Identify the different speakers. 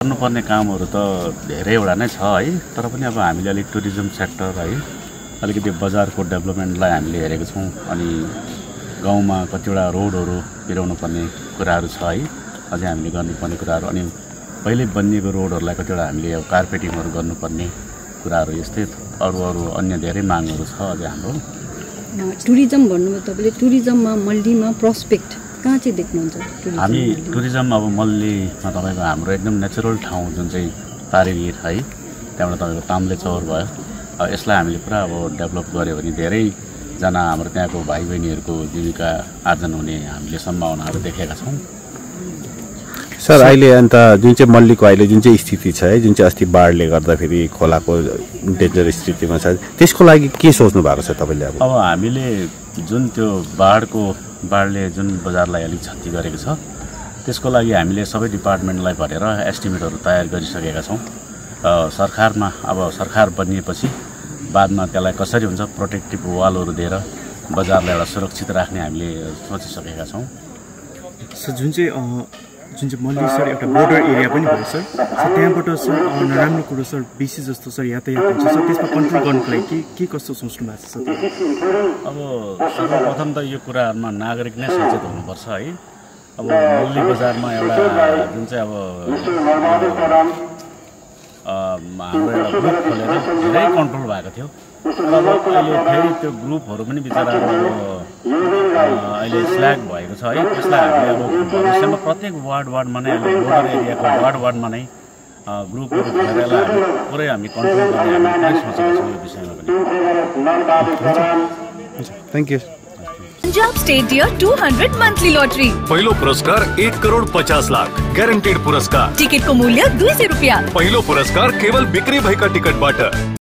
Speaker 1: गर्नुपर्ने कामहरू त धेरैवटा नै छ है, तर पनि अब हामीले अलिक टुरिज्म सेक्टर है अलिकति बजारको डेभलपमेन्टलाई हामीले हेरेको छौँ। अनि गाउँमा कतिवटा रोडहरू पिराउनु पर्ने कुराहरू छ है, अझै हामीले गर्नुपर्ने कुराहरू। अनि पहिले बनिएको रोडहरूलाई कतिवटा हामीले अब कार्पेटिङहरू गर्नुपर्ने कुराहरू, यस्तै अरू अन्य धेरै मागहरू छ अझै हाम्रो।
Speaker 2: टुरिज्म भन्नुभयो तपाईँले, टुरिज्ममा मल्लीमा प्रोस्पेक्ट कहाँ चाहिँ देख्नुहुन्छ?
Speaker 1: हामी टुरिज्म अब मल्लीमा तपाईँको हाम्रो एकदम नेचुरल ठाउँ जुन चाहिँ तारेभिर है, त्यहाँबाट तपाईँको ताम्ले चौर भयो, यसलाई हामीले पुरा अब डेभलप गऱ्यो भने धेरैजना हाम्रो त्यहाँको भाइ बहिनीहरूको जीविका आर्जन हुने हामीले सम्भावनाहरू देखेका छौँ।
Speaker 3: सर अहिले अन्त जुन चाहिँ मल्लीको अहिले जुन चाहिँ स्थिति छ है, जुन चाहिँ अस्ति बाढले गर्दाखेरि खोलाको डेन्जर स्थितिमा छ, त्यसको लागि के सोच्नु भएको छ तपाईँले?
Speaker 1: अब हामीले जुन त्यो बाढले जुन बजारलाई अलिक क्षति गरेको छ, त्यसको लागि हामीले सबै डिपार्टमेन्टलाई भनेर एस्टिमेटहरू तयार गरिसकेका छौँ। सरकारमा अब सरकार बनिएपछि बादमा त्यसलाई कसरी हुन्छ प्रोटेक्टिभ वालहरू दिएर बजारलाई एउटा सुरक्षित राख्ने हामीले सोचिसकेका छौँ।
Speaker 4: सर जुन चाहिँ मल्ली सर एउटा बोर्डर एरिया पनि भयो सर, त्यहाँबाट सर नराम्रो कुरो सर बेसी जस्तो सर यातायात हुन्छ सर, त्यसमा कन्ट्रोल गर्नुको लागि के कस्तो सोच्नु भएको छ सर?
Speaker 1: अब सर्वप्रथम त यो कुराहरूमा नागरिक नै सचेत हुनुपर्छ है। अब मल्ली बजारमा एउटा जुन चाहिँ अब हाम्रो एउटा ग्रुप खोलेर धेरै कन्ट्रोल भएको थियो, अब अहिले फेरि त्यो ग्रुपहरू पनि बिचराहरू अहिले स्ल्याग भएको छ है। त्यसलाई हामीले अब भविष्यमा प्रत्येक वार्डमा नै अहिले बोर्डर एरियाको वार्डमा नै ग्रुपहरू खोलेर यसलाई पुरै हामी कन्ट्रोल गर्ने हामी पुरै सोचेका छौँ यो विषयमा पनि।
Speaker 3: Thank you.
Speaker 5: Punjab state dear 200 monthly lottery,
Speaker 6: पहिलो पुरस्कार 1,50,00,000 ग्यारेन्टेड पुरस्कार,
Speaker 5: टिकट को मूल्य 200 रुपया,
Speaker 6: पहिलो पुरस्कार केवल बिक्री भएका टिकटबाट।